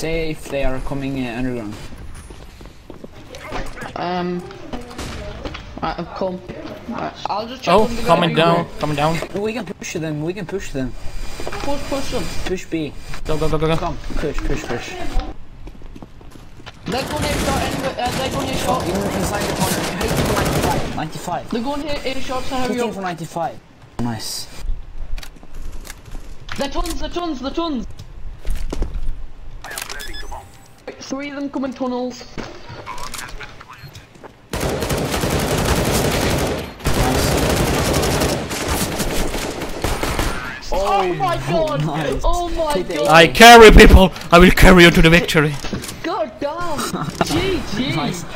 Say if they are coming underground. I've come. I'll just check. Oh, coming down, coming down. We can push them. We can push them. Push them. Push B. Go, go, go, go, go. Come, push. They're going to shot anyway. They're going to shot. Inside the corner. Hit him for 95. They're going to hit A shots. Hit him for 95. Nice. The tons. Three of them come in tunnels. Oh my god! Nice. Oh my god! I carry people. I will carry you to the victory. God damn! GG! Nice.